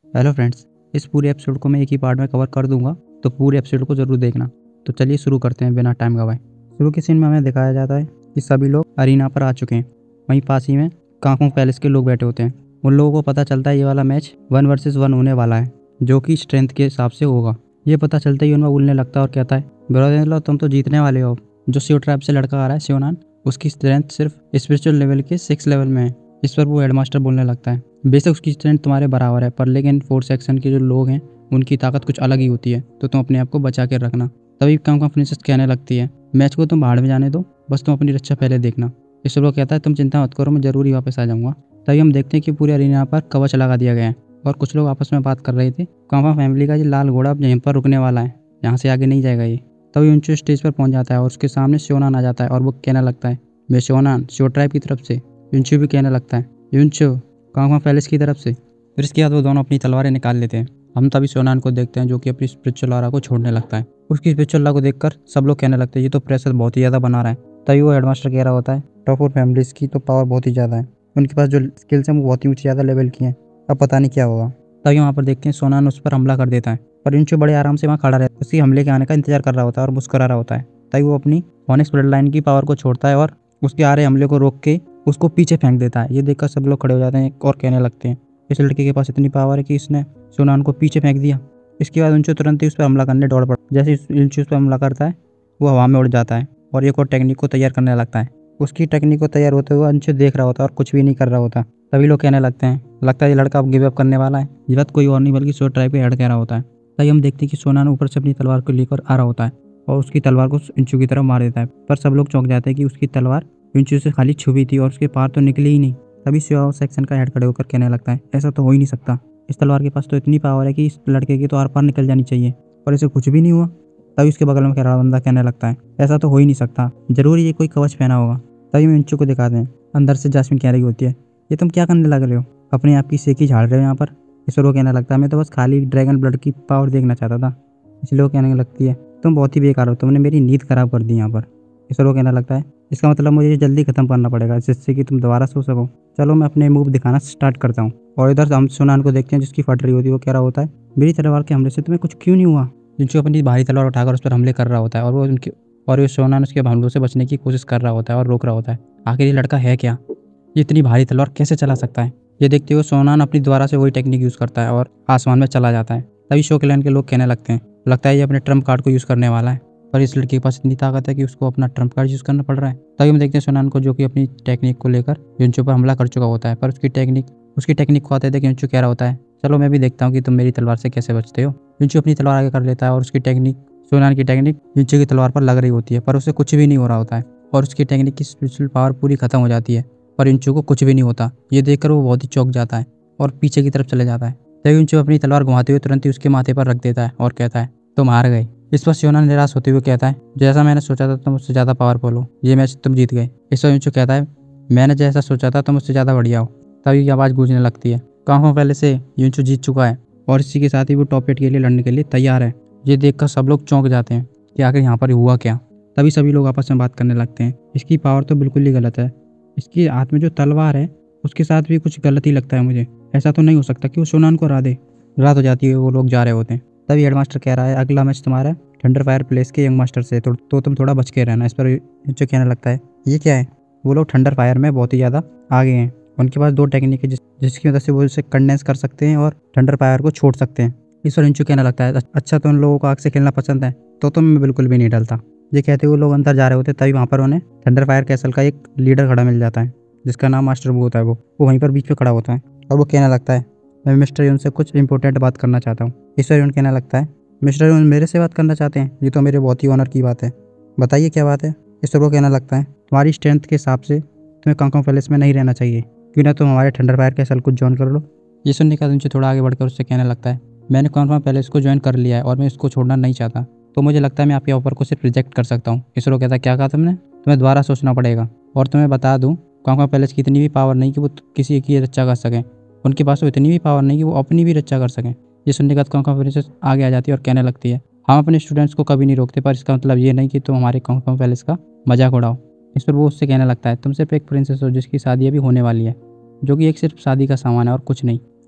Hello friends, इस पूरे episode को मैं एक ही पार्ट में कवर कर दूंगा, तो पूरे एपिसोड को ज़रूर देखना। तो चलिए शुरू करते हैं बिना टाइम गवाए। शुरू के सीन में हमें दिखाया जाता है कि सभी लोग अरीना पर आ चुके हैं। वहीं पास ही में कांगफू पैलेस के लोग बैठे होते हैं। उन लोगों को पता चलता है ये वाला मैच 1 वर्सेस 1 होने वाला है, जो कि स्ट्रेंथ के हिसाब से होगा। ये पता चलता ही उनमें बोलने लगता है और कहता है, ब्रदर तुम तो जीतने वाले हो। जो शिव ट्राइब से लड़का आ रहा है शिवनान, उसकी स्ट्रेंथ सिर्फ स्पिरिचुअल लेवल के 6 लेवल में है। इस पर वो हेडमास्टर बोलने लगता है, बेशक उसकी स्ट्रेंथ तुम्हारे बराबर है, पर लेकिन 4 सेक्शन के जो लोग हैं उनकी ताकत कुछ अलग ही होती है, तो तुम अपने आप को बचा कर रखना। तभी कांगफू प्रिंसेस कहने लगती है, मैच को तुम भाड़ में जाने दो, बस तुम अपनी रक्षा पहले देखना। इस पर वो कहता है, तुम चिंता मत करो, मैं जरूर ही वापस आ जाऊंगा। तभी हम देखते हैं कि पूरे अरीना पर कवच लगा दिया गया है और कुछ लोग आपस में बात कर रहे थे। कांगफू फैमिली का ये लाल घोड़ा अब यहीं पर रुकने वाला है, यहाँ से आगे नहीं जाएगा ये। तभी यूनचो स्टेज पर पहुंच जाता है और उसके सामने शोनान आ जाता है और वो कहने लगता है, मैं शोनान शिव ट्राइब की तरफ से। यूनचो भी कहने लगता है, यूनचो कांगफू पैलेस की तरफ से। फिर इसके बाद वो दोनों अपनी तलवारें निकाल लेते हैं। हम तभी शोनान को देखते हैं जो कि अपनी स्पिरिचुअल ऑरा को छोड़ने लगता है। उसकी स्पिरिचुअल ऑरा को देखकर सब लोग कहने लगते हैं, ये तो प्रेशर बहुत ही ज़्यादा बना रहा है। तभी वो हेडमास्टर कह रहा होता है, टॉप 4 फैमिलीज़ की तो पावर बहुत ही ज़्यादा है, उनके पास जो स्किल्स हैं वो बहुत ही ऊँची ज़्यादा लेवल की हैं, अब पता नहीं क्या होगा। तभी वहाँ पर देखते हैं शोनान उस पर हमला कर देता है, पर यूनचो बड़े आराम से वहाँ खड़ा रहता है, उसकी हमले के आने का इंतजार कर रहा होता है और मुस्कुरा रहा होता है। तभी वो अपनी ऑनिक्स ब्लड लाइन की पावर को छोड़ता है और उसके आ रहे हमले को रोक के उसको पीछे फेंक देता है। ये देखकर सब लोग खड़े हो जाते हैं और कहने लगते हैं, इस लड़के के पास इतनी पावर है कि इसने शोनान को पीछे फेंक दिया। इसके बाद यूनचो तुरंत ही उस पर हमला करने दौड़ पड़ता है। जैसे यूनचो उस पर हमला करता है, वो हवा में उड़ जाता है और एक और टेक्निक को तैयार करने लगता है। उसकी टेक्निक को तैयार होते हुए यूनचो देख रहा होता है और कुछ भी नहीं कर रहा होता। तभी लोग कहने लगते हैं, लगता है ये लड़का अब गिव अप करने वाला है। ये बात कोई और नहीं बल्कि शिव ट्राइब के हेड कह रहा होता है। तभी हम देखते हैं कि शोनान ऊपर से अपनी तलवार को लेकर आ रहा होता है और उसकी तलवार को यूनचो की तरफ मार देता है। पर सब लोग चौंक जाते हैं कि उसकी तलवार यूनचो से खाली छुपी थी और उसके पार तो निकली ही नहीं। तभी शिव सेक्शन का हेड खड़े होकर कहने लगता है, ऐसा तो हो ही नहीं सकता, इस तलवार के पास तो इतनी पावर है कि इस लड़के की तो आर पार निकल जानी चाहिए, और इसे कुछ भी नहीं हुआ। तभी उसके बगल में खड़ा बंदा कहने लगता है, ऐसा तो हो ही नहीं सकता, जरूर ये कोई कवच पहना होगा। तभी हम यूनचो को दिखाते हैं, अंदर से जास्मिन कह रही होती है, ये तुम क्या करने लग रहे हो, अपने आप की सेकी झाड़ रहे हो यहाँ पर। इस पर वो कहने लगता है, मैं तो बस खाली ड्रैगन ब्लड की पावर देखना चाहता था। इसलिए वो कहने लगती है, तुम बहुत ही बेकार हो, तुमने मेरी नींद खराब कर दी यहाँ पर। इस पर वो कहने लगता है, इसका मतलब मुझे जल्दी खत्म करना पड़ेगा जिससे कि तुम दोबारा सो सको। चलो मैं अपने मूव दिखाना स्टार्ट करता हूँ। और इधर हम शोनान को देखते हैं जिसकी फट रही होती है। वो कह रहा होता है, मेरी तलवार के हमले से तुम्हें कुछ क्यों नहीं हुआ। जिनसे अपनी भारी तलवार उठाकर उस पर हमले कर रहा होता है और वो शोनान उसके हमलों से बचने की कोशिश कर रहा होता है और रोक रहा होता है। आखिर ये लड़का है क्या, ये इतनी भारी तलवार कैसे चला सकता है। ये देखते हुए शोनान अपनी द्वारा से वही टेक्निक यूज़ करता है और आसमान में चला जाता है। तभी शो क्लैन के लोग कहने लगते हैं, लगता है ये अपने ट्रम्प कार्ड को यूज़ करने वाला है, पर इस लड़के के पास इतनी ताकत है कि उसको अपना ट्रम्प कार्ड यूज़ करना पड़ रहा है। तभी हम देखते हैं शोनान को जो कि अपनी टेक्निक को लेकर यूनचो पर हमला कर चुका होता है, पर उसकी टेक्निक को आते थे कि यूनचो कह रहा होता है, चलो मैं भी देखता हूँ कि तुम मेरी तलवार से कैसे बचते हो। यूनचो अपनी तलवार आगे कर लेता है और उसकी टेक्निक शोनान की टेक्निक यूनचो की तलवार पर लग रही होती है, पर उसे कुछ भी नहीं हो रहा होता है और उसकी टेक्निक की स्पिरिचुअल पावर पूरी खत्म हो जाती है, पर यूनचो को कुछ भी नहीं होता। ये देखकर वो बहुत ही चौंक जाता है और पीछे की तरफ चले जाता है। तभी यूनचो अपनी तलवार घुमाते हुए तुरंत ही उसके माथे पर रख देता है और कहता है, तुम हार गए। इस पर शोनान निराश होते हुए कहता है, जैसा मैंने सोचा था तुम उससे ज़्यादा पावरफुल हो, ये मैच तुम जीत गए। इस पर यूनचो कहता है, मैंने जैसा सोचा था तुम उससे ज़्यादा बढ़िया हो। तभी आवाज़ गूंजने लगती है, कांगफू पहले से यूनचो जीत चुका है और इसी के साथ ही वो टॉप 8 के लिए लड़ने के लिए तैयार है। ये देखकर सब लोग चौंक जाते हैं कि आखिर यहाँ पर हुआ क्या। तभी सभी लोग आपस में बात करने लगते हैं, इसकी पावर तो बिल्कुल ही गलत है, इसके हाथ में जो तलवार है उसके साथ भी कुछ गलत ही लगता है मुझे। ऐसा तो नहीं हो सकता कि वो शोनान को हरा दे। रात हो जाती है, वो लोग जा रहे होते हैं। तभी हेडमास्टर कह रहा है, अगला मैच तुम्हारा थंडर फायर प्लेस के यंग मास्टर से, तो तुम थोड़ा बच के रहना। इस पर यूनचो कहने लगता है, ये क्या है। वो लोग थंडर फायर में बहुत ही ज़्यादा आगे हैं, उनके पास 2 टेक्निक है जिसकी मदद से वो इसे कंडेंस कर सकते हैं और थंडर फायर को छोड़ सकते हैं। इस पर यूनचो कहने लगता है, अच्छा तो उन लोगों को आग से खेलना पसंद है, तो मैं बिल्कुल भी नहीं डरता। ये कहते हुए लोग अंदर जा रहे होते, तभी वहाँ पर उन्हें थंडर फायर कैसल का एक लीडर खड़ा मिल जाता है जिसका नाम मास्टर बू होता है। वो वहीं पर बीच में खड़ा होता है और वो कहने लगता है, मैं मिस्टर यून से कुछ इंपॉर्टेंट बात करना चाहता हूँ। इस पर यून कहने लगता है, मिस्टर यून मेरे से बात करना चाहते हैं, ये तो मेरे बहुत ही ऑनर की बात है, बताइए क्या बात है। इस पर वो कहने लगता है, तुम्हारी स्ट्रेंथ के हिसाब से तुम्हें कांगफू पैलेस में नहीं रहना चाहिए, क्यों ना तुम हमारे थंडर फायर कैसल को ज्वाइन कर लो। ये सुनने का यूनचो थोड़ा आगे बढ़कर उससे कहने लगता है, मैंने कांगफू पैलेस को ज्वाइन कर लिया है और मैं इसको छोड़ना नहीं चाहता, तो मुझे लगता है मैं आपके ऑफर को सिर्फ रिजेक्ट कर सकता हूँ। इस पर वो कहता है, क्या कहा तुमने, तुम्हें दोबारा सोचना पड़ेगा। और तुम्हें बता दूँ, कांगफू पैलेस की इतनी भी पावर नहीं कि वो किसी की रक्षा कर सकें, उनके पास तो इतनी भी पावर नहीं कि वो अपनी भी रक्षा कर सकें। ये सुनने के बाद कांगफू प्रिंसेस आगे आ जाती है और कहने लगती है, हम अपने स्टूडेंट्स को कभी नहीं रोकते, पर इसका मतलब ये नहीं कि तुम हमारे कांगफू पैलेस का मजाक उड़ाओ। इस पर वो उससे कहने लगता है, तुम सिर्फ एक प्रिंसेस हो जिसकी शादी अभी होने वाली है, जो कि एक सिर्फ शादी का सामान है और कुछ नहीं।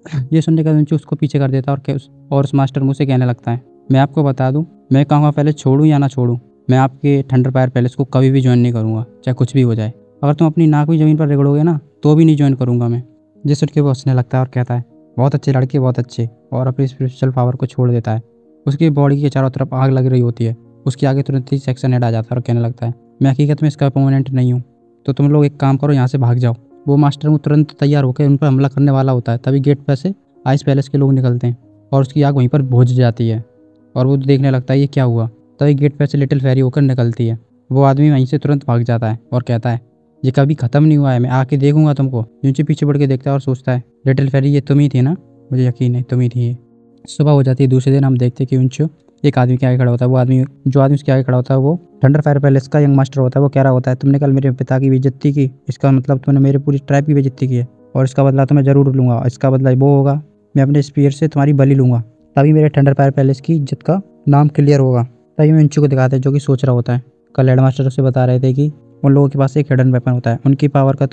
ये सुनने का युंचू उसको पीछे कर देता है और उस मास्टर मुंह से कहने लगता है, मैं आपको बता दूं, मैं कहूँगा पहले छोड़ूं या ना छोड़ूं, मैं आपके थंडरफायर पैलेस को कभी भी ज्वाइन नहीं करूँगा, चाहे कुछ भी हो जाए। अगर तुम अपनी नाक भी ज़मीन पर रगड़ोगे ना तो भी नहीं ज्वाइन करूँगा मैं। ये सुन के वो हंसने लगता है और कहता है, बहुत अच्छे लड़के, बहुत अच्छे, और अपनी स्पिरिचुअल पावर को छोड़ देता है। उसकी बॉडी के चारों तरफ आग लग रही होती है। उसके आगे तुरंत ही सेक्शन हेड आ जाता है और कहने लगता है, मैं हकीकत में इसका अपोनेंट नहीं हूँ, तो तुम लोग एक काम करो, यहाँ से भाग जाओ। वो मास्टर वो तुरंत तैयार होकर उन पर हमला करने वाला होता है। तभी गेट पर से आइस पैलेस के लोग निकलते हैं और उसकी आग वहीं पर बुझ जाती है और वो देखने लगता है ये क्या हुआ। तभी गेट पर से लिटिल फेरी होकर निकलती है। वो आदमी वहीं से तुरंत भाग जाता है और कहता है, ये कभी ख़त्म नहीं हुआ है, मैं आके देखूंगा तुमको। यूंची पीछे बढ़ के देखता है और सोचता है, लिटिल फेरी ये तुम ही थी ना, मुझे यकीन है तुम ही थी ये। सुबह हो जाती है। दूसरे दिन हम देखते हैं कि यूंचो एक आदमी के आगे खड़ा होता है। वो आदमी उसके आगे खड़ा होता है वो थंडरफायर पैलेस का यंग मास्टर होता है। वो कह रहा होता है, तुमने कल मेरे पिता की बेइज्जती की, इसका मतलब तुमने मेरे पूरी ट्राइब की बेइज्जती की है और इसका बदला तो मैं ज़रूर लूँगा। इसका बदला वो होगा, मैं अपने स्पीयर से तुम्हारी बलि लूँगा, तभी मेरे थंडरफायर पैलेस की इज्जत का नाम क्लियर होगा। तभी मैं यूंचो को दिखाते हैं जो कि सोच रहा होता है। कल हेड मास्टर उसे बता रहे थे कि उन लोगों के पास एक हिडन वेपन होता है, उनकी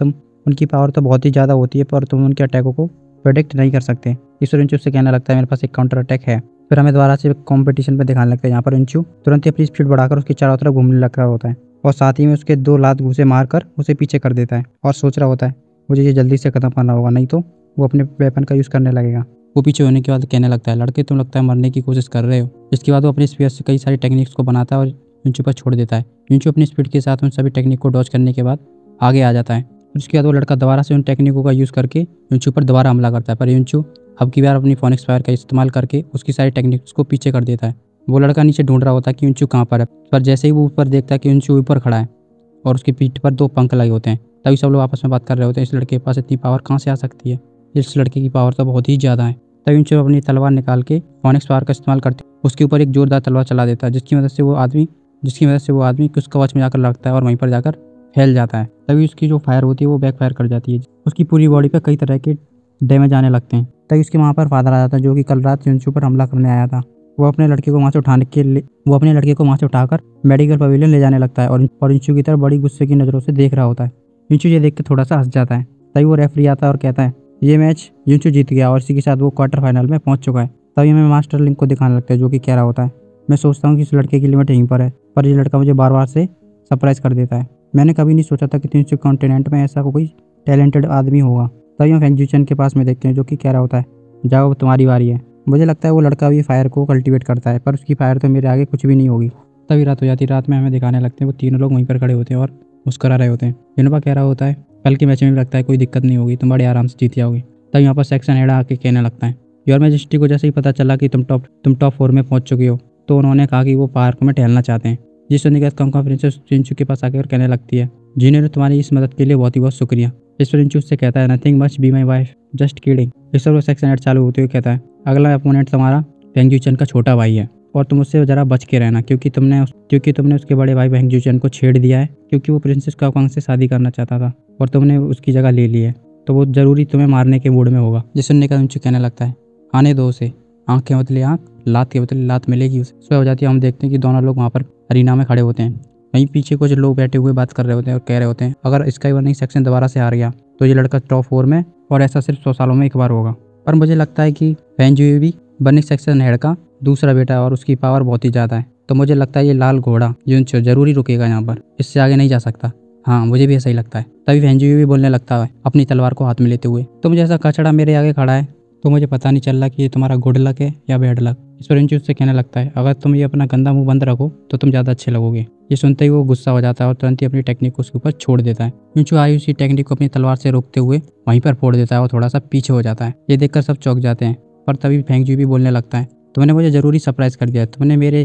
पावर तो बहुत ही ज़्यादा होती है, पर तुम उनके अटैकों को प्रेडिक्ट नहीं कर सकते। इस यूंचो से कहने लगता है, मेरे पास एक काउंटर अटैक है। फिर हमें दोबारा से कंपटीशन पे दिखाने लगता है। यहाँ पर यूंचो तुरंत ही अपनी स्पीड बढ़ाकर उसके चारों तरफ घूमने लग रहा होता है और साथ ही में उसके 2 लात घूंसे मारकर उसे पीछे कर देता है और सोच रहा होता है, मुझे ये जल्दी से खत्म करना होगा, नहीं तो वो अपने वेपन का यूज़ करने लगेगा। वो पीछे होने के बाद कहने लगता है, लड़के तुम लगता है मरने की कोशिश कर रहे हो। इसके बाद वो अपनी स्पीयर से कई सारी टेक्निक्स को बनाता है और यूंचो पर छोड़ देता है। यूंचो अपनी स्पीड के साथ उन सभी टेक्निक को डॉज करने के बाद आगे आ जाता है। उसके बाद वो लड़का दोबारा से उन टेक्निकों का यूज़ करके यूंचो पर दोबारा हमला करता है, पर यूंचो अब की बार अपनी फोनिक्स फायर का इस्तेमाल करके उसकी सारी टेक्निक्स को पीछे कर देता है। वो लड़का नीचे ढूंढ रहा होता है कि यूंचो कहाँ पर है, पर जैसे ही वो ऊपर देखता है कि यूंचो ऊपर खड़ा है और उसकी पीठ पर 2 पंख लगे होते हैं, तभी सब लोग आपस में बात कर रहे होते हैं, इस लड़के के पास इतनी पावर कहाँ से आ सकती है, इस लड़के की पावर तो बहुत ही ज़्यादा है। तभी यूंचो अपनी तलवार निकाल के फोनिक्स पावर का इस्तेमाल करते उसके ऊपर एक जोरदार तलवार चला देता है, जिसकी मदद से वो आदमी उस कवच में जाकर लगता है और वहीं पर जाकर फैल जाता है। तभी उसकी जो फायर होती है वो बैक फायर कर जाती है। उसकी पूरी बॉडी पर कई तरह के डैमेज आने लगते हैं। तभी उसके वहाँ पर फादर आ जाता है जो कि कल रात यूंचो पर हमला करने आया था। वो अपने लड़के को वहाँ से उठाकर मेडिकल पवेलियन ले जाने लगता है और यूंचो की तरफ बड़ी गुस्से की नज़रों से देख रहा होता है। यूंचो ये देख के थोड़ा सा हंस जाता है। तभी वो रेफरी आता है और कहता है, ये मैच यूंचो जीत गया और इसी के साथ वो क्वार्टर फाइनल में पहुंच चुका है। तभी हमें मास्टर लिंक को दिखाने लगता है जो कि कह रहा होता है, मैं सोचता हूँ कि इस लड़के की लिमिट यहीं पर है, पर ये लड़का मुझे बार बार से सरप्राइज कर देता है। मैंने कभी नहीं सोचा था कि 300 कॉन्टिनेंट में ऐसा कोई टैलेंटेड आदमी होगा। तभी हम फेंग जुचन के पास में देखते हैं जो कि कह रहा होता है, जाओ तुम्हारी बारी है। मुझे लगता है वो लड़का भी फायर को कल्टीवेट करता है, पर उसकी फायर तो मेरे आगे कुछ भी नहीं होगी। तभी रात हो जाती है। रात में हमें दिखाने लगते हैं वो तीनों लोग वहीं पर खड़े होते हैं और मुस्करा रहे होते हैं। जिनपा कह रहा होता है, कल के मैच में भी लगता है कोई दिक्कत नहीं होगी, तुम बड़े आराम से जीत जाओगे। तभी यहाँ पर सेक्शन हेड आके कहने लगता है, योर मैजेस्टी को जैसे ही पता चला कि तुम टॉप 4 में पहुंच चुके हो, तो उन्होंने कहा कि वो पार्क में टहलना चाहते हैं। जिस सुनने के बाद कॉन्फ्रेंस यूंचो के पास आकर कहने लगती है, जिन्होंने तुम्हारी इस मदद के लिए बहुत ही बहुत शुक्रिया। इस पर यूंचो से कहता है, nothing much be my wife, just kidding. इस पर वो सेक्शन हेड चालू होते हुए कहता है, अगला अपोनेंट तुम्हारा फेंग जुचन का छोटा भाई है और तुम उससे ज़रा बच के रहना, क्योंकि तुमने उसके बड़े भाई फेंग जुचन को छेड़ दिया है, क्योंकि वो प्रिंसेस काओकांग से शादी करना चाहता था और तुमने उसकी जगह ले ली है, तो वो जरूरी तुम्हें मारने के मूड में होगा। जिस सुनने का यूंचो कहने लगता है, आने दो उसे, आँख के बदले आँख, लात के बदले लात मिलेगी उसे। सुबह हो जाती है। हम देखते हैं कि दोनों लोग वहाँ पर अरीना में खड़े होते हैं। वहीं पीछे कुछ लोग बैठे हुए बात कर रहे होते हैं और कह रहे होते हैं, अगर स्काई वर्निंग सेक्शन दोबारा से हार गया तो ये लड़का टॉप 4 में, और ऐसा सिर्फ 100 सालों में एक बार होगा। पर मुझे लगता है कि फेंग जुई भी वर्निंग सेक्शन हेड का दूसरा बेटा है और उसकी पावर बहुत ही ज़्यादा है, तो मुझे लगता है ये लाल घोड़ा यूंचो जरूरी रुकेगा यहाँ पर, इससे आगे नहीं जा सकता। हाँ, मुझे भी ऐसा ही लगता है। तभी फेंग जुई भी बोलने लगता है अपनी तलवार को हाथ में लेते हुए, तुम जैसा कचड़ा मेरे आगे खड़ा है तो मुझे पता नहीं चल रहा कि ये तुम्हारा गुड लक है या बैड लक। इस पर यूंचो उससे कहने लगता है, अगर तुम ये अपना गंदा मुंह बंद रखो तो तुम ज़्यादा अच्छे लगोगे। ये सुनते ही वो गुस्सा हो जाता है और तुरंत ही अपनी टेक्निक को उसके ऊपर छोड़ देता है। यूंचो आई उसी टेक्निक को अपनी तलवार से रोकते हुए वहीं पर फोड़ देता है और थोड़ा सा पीछे हो जाता है। ये देखकर सब चौंक जाते हैं, पर तभी फेंग जुई भी बोलने लगता है, तुमने मुझे जरूरी सरप्राइज कर दिया। तुमने मेरे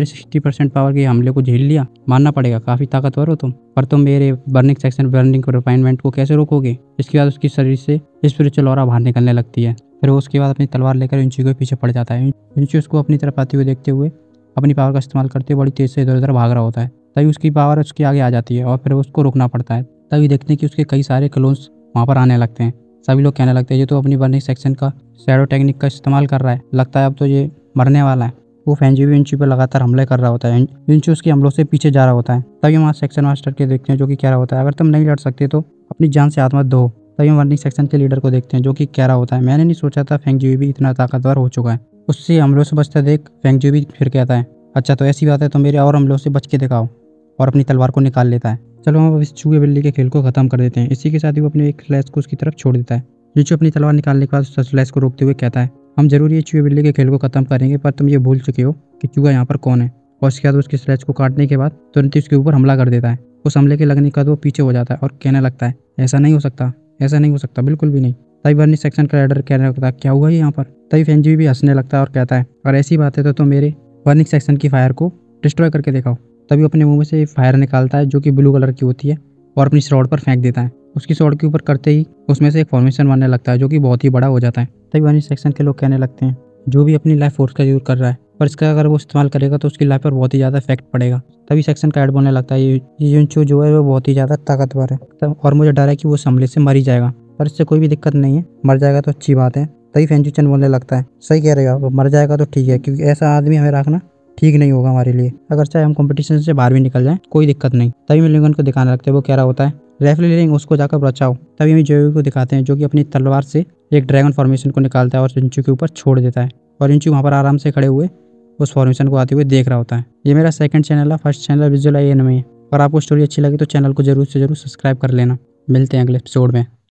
60% पावर के हमले को झेल लिया, मानना पड़ेगा, काफ़ी ताकतवर हो तुम, पर तुम मेरे बर्निंग सेक्शन बर्निंग रिफाइनमेंट को कैसे रोकोगे। इसके बाद उसकी शरीर से स्पिरिचुअल ऑरा बाहर निकलने लगती है। फिर वो उसके बाद अपनी तलवार लेकर यूंचो के पीछे पड़ जाता है। यूंचो उसको अपनी तरफ आते हुए देखते हुए अपनी पावर का इस्तेमाल करते हुए बड़ी तेज़ से इधर उधर भाग रहा होता है। तभी उसकी पावर उसके आगे आ जाती है और फिर उसको रोकना पड़ता है। तभी देखते हैं कि उसके कई सारे क्लोन्स वहाँ पर आने लगते हैं। सभी लोग कहने लगते हैं, ये तो अपनी बर्निंग सेक्शन का शैडो टेक्निक का इस्तेमाल कर रहा है, लगता है अब तो ये मरने वाला है। वो फेंग जुई यूंचो पर लगातार हमले कर रहा होता है। यूंचो उसके हमलों से पीछे जा रहा होता है। तभी वहाँ सेक्शन मास्टर के देखते हैं जो कि कह रहा होता है, अगर तुम नहीं लड़ सकते तो अपनी जान से हाथ मत धो, तभी हम वार्निंग सेक्शन के लीडर को देखते हैं जो कि कह रहा होता है, मैंने नहीं सोचा था फेंग जुई भी इतना ताकतवर हो चुका है। उससे हमलों से बचता देख फेंग जुई भी फिर कहता है, अच्छा तो ऐसी बात है तो मेरे और हमलों से बच के दिखाओ, और अपनी तलवार को निकाल लेता है। चलो हम अब इस चूहे बिल्ली के खेल को खत्म कर देते हैं। इसी के साथ ही वो अपने एक स्लैश को उसकी तरफ छोड़ देता है। जिंचू अपनी तलवार निकालने के बाद उस स्लैश को रोकते हुए कहता है, हम जरूर ये चूहे बिल्ली के खेल को खत्म करेंगे, पर तुम ये भूल चुके हो कि चूहा यहाँ पर कौन है। और उसके बाद उसके स्लैश को काटने के बाद तुरंत ही उसके ऊपर हमला कर देता है। उस हमले के लगने के बाद वो पीछे हो जाता है और कहने लगता है, ऐसा नहीं हो सकता, ऐसा नहीं हो सकता, बिल्कुल भी नहीं। तभी वार्निंग सेक्शन का राइडर कहने लगता है, क्या हुआ ये यहाँ पर। तभी फेंग जुई भी हंसने लगता है और कहता है, और ऐसी बात है तो तुम मेरे वार्निंग सेक्शन की फायर को डिस्ट्रॉय करके दिखाओ। तभी अपने मुंह में से फायर निकालता है जो कि ब्लू कलर की होती है और अपनी स्वॉर्ड पर फेंक देता है। उसकी स्वॉर्ड के ऊपर करते ही उसमें से एक फॉर्मेशन बनने लगता है जो कि बहुत ही बड़ा हो जाता है। तभी वार्निंग सेक्शन के लोग कहने लगते हैं, जो भी अपनी लाइफ फोर्स का यूज कर रहा है, पर इसका अगर वो इस्तेमाल करेगा तो उसकी लाइफ पर बहुत ही ज़्यादा इफेक्ट पड़ेगा। तभी सेक्शन का हेड बोलने लगता है, ये जिंचू जो है वो बहुत ही ज़्यादा ताकतवर है और मुझे डर है कि वो इस हमले से मर ही जाएगा, पर इससे कोई भी दिक्कत नहीं है, मर जाएगा तो अच्छी बात है। तभी फेंगचूचन बोलने लगता है, सही कह रहे हो आप, मर जाएगा तो ठीक है, क्योंकि ऐसा आदमी हमें रखना ठीक नहीं होगा हमारे लिए। अगर चाहे हम कंपटीशन से बाहर भी निकल जाएं कोई दिक्कत नहीं। तभी मिलिंगन को दिखाने लगते हैं, वो कह रहा होता है, रेफरी रिंग उसको जाकर बचाओ। तभी हमें जोई को दिखाते हैं जो कि अपनी तलवार से एक ड्रैगन फॉर्मेशन को निकालता है और जिंचू के ऊपर छोड़ देता है। और जिंचू वहाँ पर आराम से खड़े हुए उस फॉर्मेशन को आते हुए देख रहा होता है। ये मेरा सेकंड चैनल है, first channel visual eye anime है। और आपको स्टोरी अच्छी लगी तो चैनल को जरूर से जरूर सब्सक्राइब कर लेना। मिलते हैं अगले एपिसोड में।